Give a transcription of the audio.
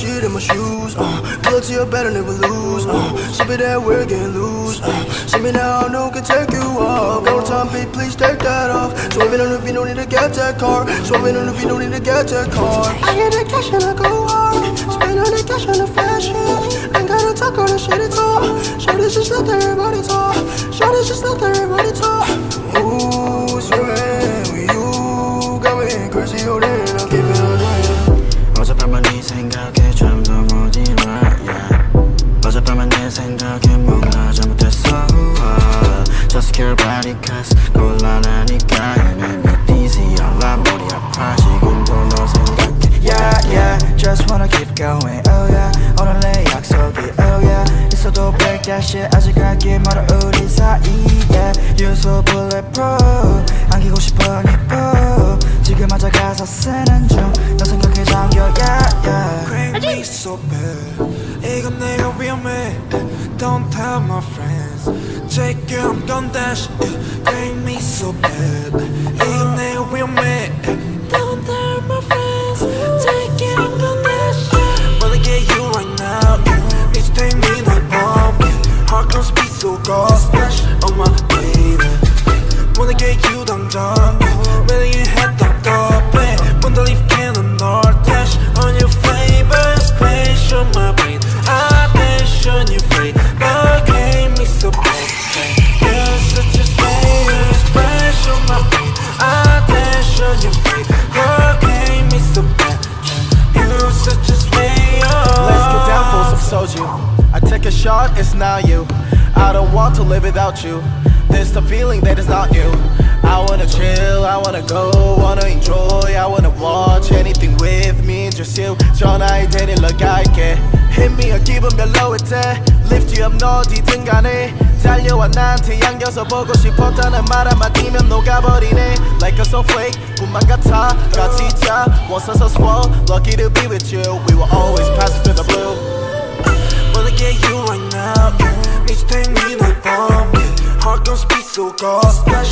shit in my shoes. Blood to your bed and never lose. Sip it that we're getting loose. See me now, no one can take you off. One time, babe, please take that off. Swerving on the beat, no need to get that car. Swerving on the beat, no need to get that car. I get that cash and I go hard. Spend all the cash on the fashion. Ain't gotta talk on the shit at all. Shorty's just let everybody talk. Shorty's just let everybody talk. Ooh, swerving with you. Going crazy, hold it, I'll keep it on right. 어젯밤만 네 생각에 잠도 못 일어 어젯밤만 내 생각에 뭔가 잘못했어 Just care about it cause 곤란하니까 And it's easy 알아 머리 아파 지금도 너 생각해 Yeah yeah just wanna keep going Oh yeah 오늘 내 약속이 Oh yeah 있어도 break that shit 아직 갈길 멀어 우리 사이 Yeah you're so bulletproof 안기고 싶어 니뽀 지금 맞아가서 쓰는 중 너 생각에 잠겨 yeah yeah Crank me so bad 이건 내가 위험해 Don't tell my friends Take it I'm gon' dash Crank me so bad 이건 내가 위험해 Don't tell my friends Take it I'm gon' dash Wanna get you right now Please take me not bomb Heart gon' speed so cold Splash on my baby Wanna get you 당장 매일 했던 거배 Wonder if can or dash on your favorite space on my brain Attention you free But gave me so bad You're such a slayer Splash on my brain Attention you free But gave me so bad You're such a slayer Let's get down for some soju I take a shot, it's not you I don't want to live without you There's the feeling that it's not you I wanna chill, I wanna go, wanna enjoy I wanna watch anything with me, just you 전화에 데리러 갈게 Hit me or 기분 별로일 때 Lift you up 너 어디든 간에 달려와 나한테 안겨서 보고 싶었다는 말 한마디면 녹아버리네 Like a snowflake, 꿈만 같아 같이 자 Once I so swell, lucky to be with you We will always pass through the blue Wanna get you right now Please take me not bomb Heart gon' speed so cold Splash